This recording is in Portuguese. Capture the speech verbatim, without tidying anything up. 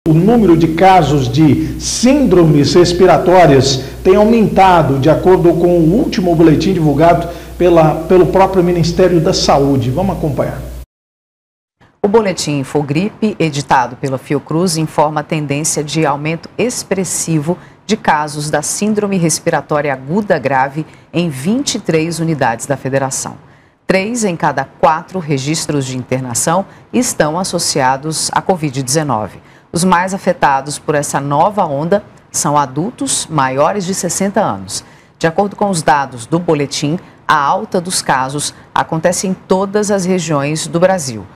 o número de casos de síndromes respiratórias tem aumentado, de acordo com o último boletim divulgado pela, pelo próprio Ministério da Saúde. Vamos acompanhar. O boletim Infogripe, editado pela Fiocruz, informa a tendência de aumento expressivo de casos da síndrome respiratória aguda grave em vinte e três unidades da federação. Três em cada quatro registros de internação estão associados à covid dezenove. Os mais afetados por essa nova onda são adultos maiores de sessenta anos. De acordo com os dados do boletim, a alta dos casos acontece em todas as regiões do Brasil.